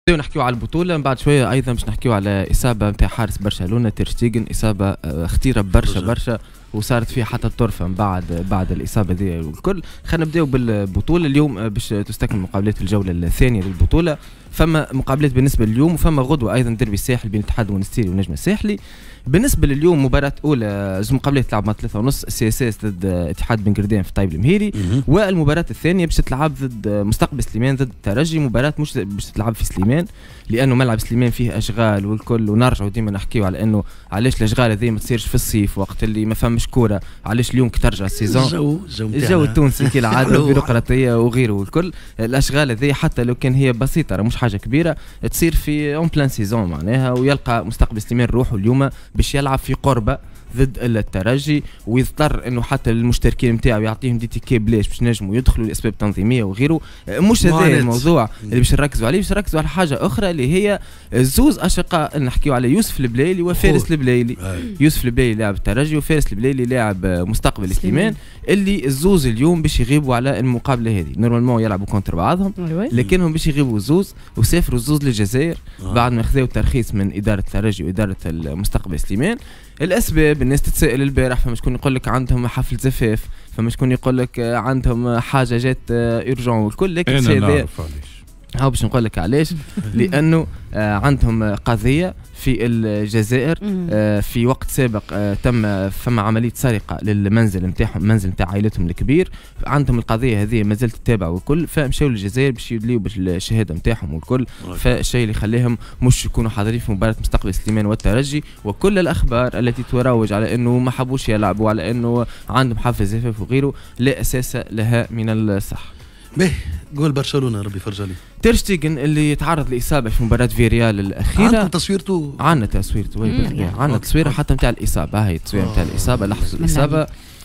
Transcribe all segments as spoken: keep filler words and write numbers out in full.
نحكيو على البطولة من بعد شوية أيضا باش نحكيو على إصابة نتاع حارس برشلونة تير شتيجن، إصابة خطيرة برشا برشا وصارت فيها حتى الطرفة من بعد بعد الإصابة دي والكل. خلينا نبداو بالبطولة اليوم باش تستكمل مقابلات الجولة الثانية للبطولة. فما مقابلات بالنسبة لليوم وفما غدوة أيضا ديربي الساحل بين الاتحاد المنستيري والنجم الساحلي. بالنسبة لليوم مباراة أولى زوج مقابلات تلعب مع ثلاثة ونص سي اس اس ضد اتحاد بن قردان في طيب المهيري، والمباراة الثانية باش تلعب ضد مستقبل سليمان ضد الترجي. مباراة مش باش تلعب في سليمان لأنه ملعب سليمان فيه أشغال والكل، ونرجعوا ديما نحكيو على أنه علاش الأشغال هذه ما تصيرش في الصيف وقت اللي ما فماش كورة، علاش اليوم كي ترجع السيزون الجو الجو التونسي كالعادة بيروقراطية وغيره والكل. الأشغال هذه حتى لو كان هي بسيطة مش حاجة كبيرة تصير في اون بلان سيزون معناها، ويلقى مستقبل سليمان روحه اليوم باش يلعب في قربة ضد الترجي، ويضطر انه حتى المشتركين نتاعو يعطيهم دي تيكي بلاش باش نجموا يدخلوا لاسباب تنظيميه وغيره. مش هذا الموضوع اللي باش نركزوا عليه، باش نركزوا على حاجه اخرى اللي هي زوز اشقاء نحكيو على يوسف البلايلي وفارس البلايلي. يوسف البلايلي لاعب الترجي وفارس البلايلي لاعب مستقبل سليمان، اللي الزوز اليوم باش يغيبوا على المقابله هذه. نورمالمون يلعبوا كونتر بعضهم لكنهم باش يغيبوا زوز وسافروا زوز للجزائر بعد ما خذوا ترخيص من اداره الترجي واداره المستقبل سليمان. الاسباب الناس تتسائل البارح، فما شكون يقول لك عندهم حفل زفاف، فما شكون يقول لك عندهم حاجه جات اورجون والكل، لكن انا نعرف علاش. هاو باش نقول لك علاش. لانه عندهم قضيه في الجزائر في وقت سابق تم فما عمليه سرقه للمنزل نتاعهم، المنزل نتاع عائلتهم الكبير. عندهم القضيه هذه ما زالت تتابع والكل، فمشاو للجزائر باش يدليو بالشهاده نتاعهم والكل. فالشيء اللي خليهم مش يكونوا حاضرين في مباراه مستقبل سليمان والترجي. وكل الاخبار التي تروج على انه ما حبوش يلعبوا، على انه عندهم حفل زفاف وغيره، لا اساس لها من الصح. باهي قول برشلونه ربي يفرج عليه. تير شتيجن اللي تعرض لاصابه في مباراه فيريال الاخيره، عندكم تصويرته؟ عندنا تصويرته، عندنا تصويره حتى نتاع الاصابه. هاي التصويره نتاع الاصابه، لحظه الاصابه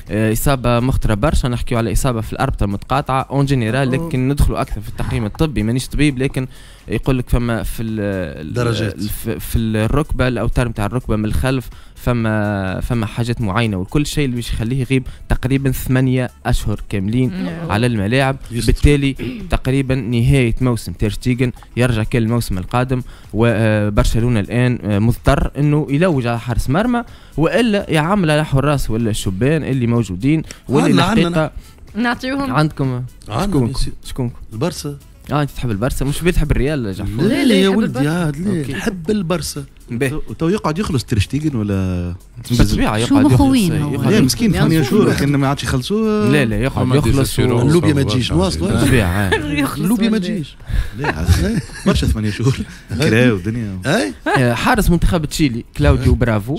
إصابة مخطرة برشا. نحكيو على إصابة في الأربطة المتقاطعة أون جنرال، لكن ندخلوا أكثر في التقييم الطبي. مانيش طبيب لكن يقول لك فما في درجات في الركبة الأوتار نتاع الركبة من الخلف فما فما حاجات معينة، وكل شيء اللي باش يخليه يغيب تقريبا ثمانية أشهر كاملين على الملاعب. بالتالي تقريبا نهاية موسم تير شتيجن، يرجع كل الموسم القادم. وبرشلونة الآن مضطر إنه يلوج على حارس مرمى، وإلا يعمل على حراس ولا الشبان اللي موجودين واللي الحقيقة نعطيوهم. عندكم شكون شكون البرسا؟ اه انت تحب البرسا، مش بتحب الريال جعفر؟ لا لا يا ولدي عاد لا نحب البرسا. تو يقعد يخلص تير شتيجن ولا بالطبيعه يقعد يخلص؟ لا مسكين ثمانية شهور لكن ما عادش يخلصوه. لا لا يقعد يخلص. اللوبيا ما تجيش واصله بالطبيعه، اللوبيا ما تجيش. لا برشا ثمانية شهور كراو الدنيا. حارس منتخب تشيلي كلاوديو برافو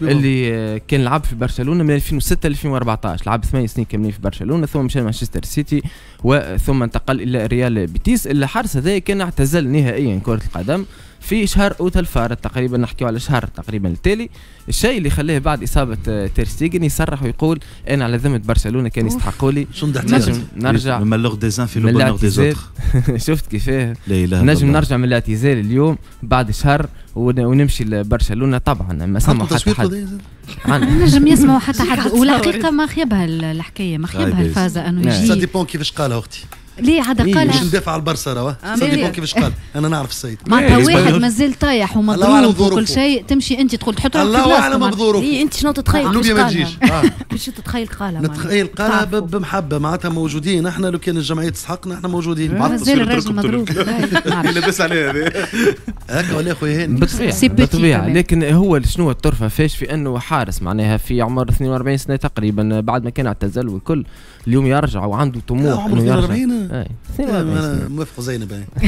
اللي كان لعب في برشلونه من ألفين وستة ل ألفين وأربعطاش، لعب ثمانية سنين كاملين في برشلونه، ثم مشى مانشستر سيتي وثم انتقل الى ريال بيتيس. الحارس هذا كان اعتزل نهائيا كره القدم في شهر اوت الفارط تقريبا، نحكيو على شهر تقريبا التالي. الشيء اللي خلاه بعد اصابه تير شتيجن يصرح ويقول انا على ذمه برشلونه كان يستحقوا لي نجم نرجع من لوغ دي زان في لو بونور دي زوتر. شفت كيفاه نجم نرجع من الاعتزال اليوم بعد شهر ونمشي لبرشلونه. طبعا ما سمعوا حتى حد، نجم يسمعوا حتى حد. والحقيقه ما خيبها الحكايه، ما خيبها الفازه انه يجي. سا ديبون كيفاش قالها اختي. ليه عاد قالها؟ باش ندافع على البرسا راه صدقني كيفاش قال. انا نعرف السيد معناتها واحد مازال طايح ومضروب وكل شيء، تمشي انت تقول تحط روحك في الله اعلم بظروفه. اي انت شنو تتخيل؟ اللوبيا ما تجيش. كيفاش تتخيل قالها؟ نتخيل قالها بمحبه، معناتها موجودين احنا، لو كان الجمعيه تستحقنا احنا موجودين. مازال الراجل مضروب لاباس عليه هذا هكا ولا خويا هاني؟ بالطبيعه. لكن هو شنو الطرفه فاش في انه حارس معناها في عمر اثنين وأربعين سنه تقريبا بعد ما كان اعتزل والكل، اليوم يرجع وعنده طموح انه يرجع. انا موافق زينب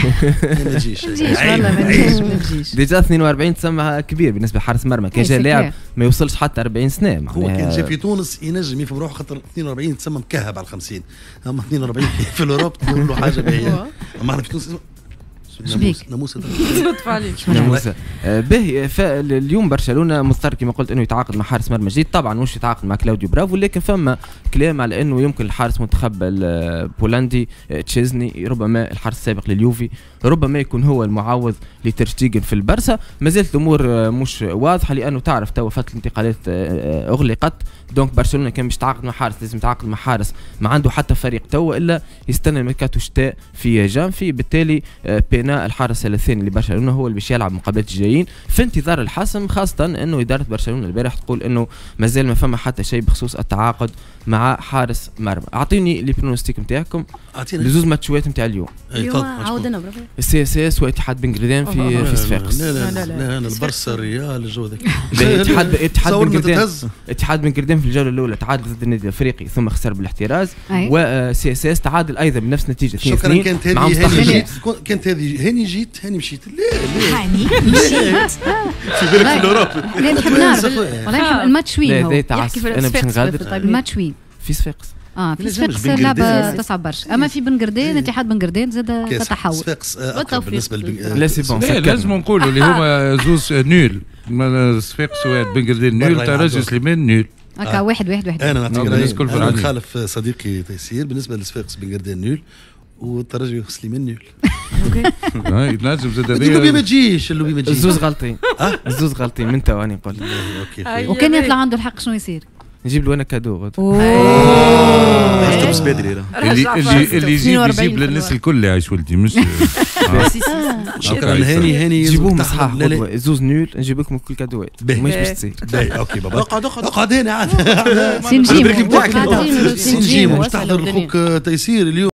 ما تجيش والله ما تجيش. ديجا اثنين وأربعين تسمى كبير بالنسبه لحارس مرمى. كان جا لاعب ما يوصلش حتى أربعين سنه معناها. هو كان جا في تونس ينجم يفهم روحه، خاطر اثنين وأربعين تسمى مكهب على خمسين، اما اثنين وأربعين في الاوروب تقول له حاجه باهيه. اما احنا في تونس شبيك ناموسه لطف عليك ناموسه باهي. فاليوم برشلونه مضطر كما قلت انه يتعاقد مع حارس مرمى جديد. طبعا مش يتعاقد مع كلاوديو برافو، لكن فما كلام على انه يمكن الحارس منتخب البولندي تشيزني، ربما الحارس السابق لليوفي، ربما يكون هو المعوض لتير شتيجن في البرسا. ما زالت الامور مش واضحه لانه تعرف تو فتره الانتقالات اغلقت، دونك برشلونه كان باش يتعاقد مع حارس لازم يتعاقد مع حارس ما عنده حتى فريق تو الا يستنى ميركاتو شتاء في جانفي. بالتالي بين بوزينا الحارس الثاني لبرشلونه هو اللي باش يلعب مقابلات الجايين في انتظار الحسم، خاصه انه اداره برشلونه البارح تقول انه مازال ما فما حتى شيء بخصوص التعاقد مع حارس مرمى. اعطيني لي برونوستيك نتاعكم لزوز ماتشات نتاع اليوم. اليوم عاودنا برافو. السي اس اس واتحاد بن قردان في في صفاقس. لا لا لا لا انا البرصا الريال الجو ذاك. اتحاد اتحاد بن قردان اتحاد بن قردان في الجوله الاولى تعادل ضد النادي الافريقي ثم خسر بالاحتراز، وسي اس اس تعادل ايضا بنفس النتيجه اثنين اثنين. شكرا. كانت هذه هاني جيت كانت هذه هاني جيت هاني مشيت. لا لا هاني في بالك في الاوروب. لا نحب نعرف والله الماتش وين هو انا باش نغادر الماتش وين في صفاقس. اه في صفاقس لعبه تصعب برشا، اما في بن قردان اتحاد بن قردان زاد تتحول. صفاقس اقرب بالنسبه لبن. لا سي بون لازم نقولوا اللي هما زوز نول، صفاقس وبن قردان نول، ترجي سليمان نول. هكا واحد واحد واحد. انا نعطيك رايي، انا نخالف صديقي تيسير بالنسبه لصفاقس بن قردان نول والترجي سليمان نول. اوكي لازم زاد اللوبي ما تجيش، اللوبي ما تجيش. الزوز غلطين الزوز غلطين من تو راني نقول. اوكي وكان يطلع عنده الحق شنو يصير؟ نجيب له انا كادو غد. تبس بدري اللي اللي اللي يجيب يجيب للناس الكل اللي عايش ولدي مش شكرا. هاني هاني جيبوهم صحاح زوز نول نجيب لكم كل كادوات مش باش تصير. اوكي بابا اقعد اقعد اقعد هنا عاد سنجيم سنجيم باش تحضر اخوك تيسير اليوم.